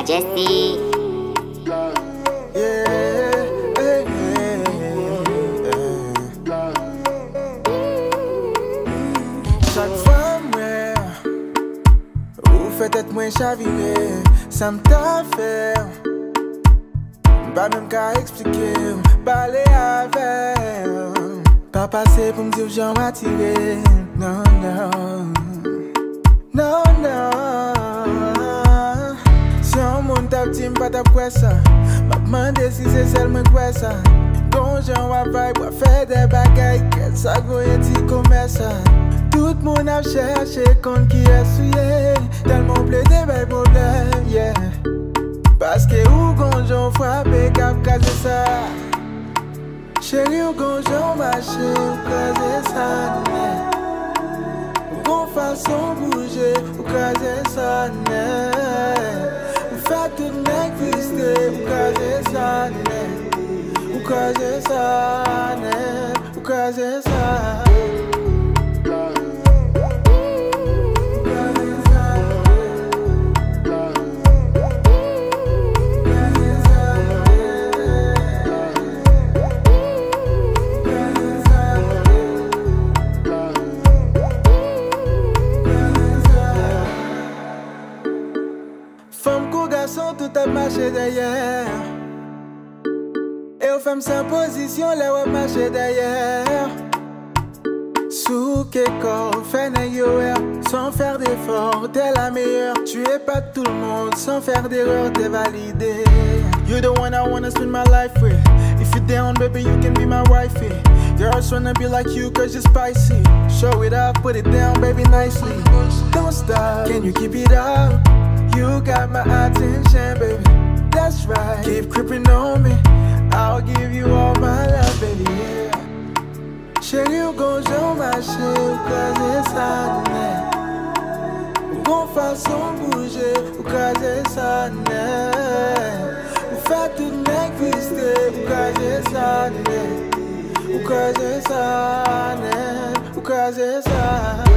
Majesty. Chaque fois, moi, ou fait-être moins chaviré, ça me t'a fait. Pas même qu'à expliquer, parler avec. Pas passer pour me dire que j'en m'attirer. Non, non. Non, non. Si un monde t'a dit, pas t'a quoi ça. M'a demandé si c'est seulement quoi ça. Quand j'en va vibe, faire des bagailles, qu'est-ce que ça dit comme ça. Tout le monde a cherché contre qui est souillé. Tellement plaidé mes problèmes, yeah. Parce que où gonjon frappé, cap casé ça. Chérie, où gonjon marché, ou casé ça, né. Ou gon façon bouger, ou casé ça, né. Ou fait tout mec visté, ou casé ça, né. Ou casé ça, né. Ou casé ça. Femme qu'au garçon, tout a marché derrière. Et aux femmes sans position, les ouais marché derrière. Sous quelque fait sans faire d'effort, t'es la meilleure. Tu es pas tout le monde, sans faire d'erreur, t'es validé. You're the one I wanna spend my life with. If you're down, baby, you can be my wifey. Girls wanna be like you cause you're spicy. Show it up, put it down, baby, nicely. Don't stop, can you keep it up? You got my attention, baby. That's right. Keep creeping on me. I'll give you all my love, baby. Yeah. Chérie, ou gonjon marché, ou casé ça, né. Ou gon façon bouger, ou casé ça, né. Ou fait tout mec visté, ou casé ça, né. Ou casé ça, né. Ou casé ça.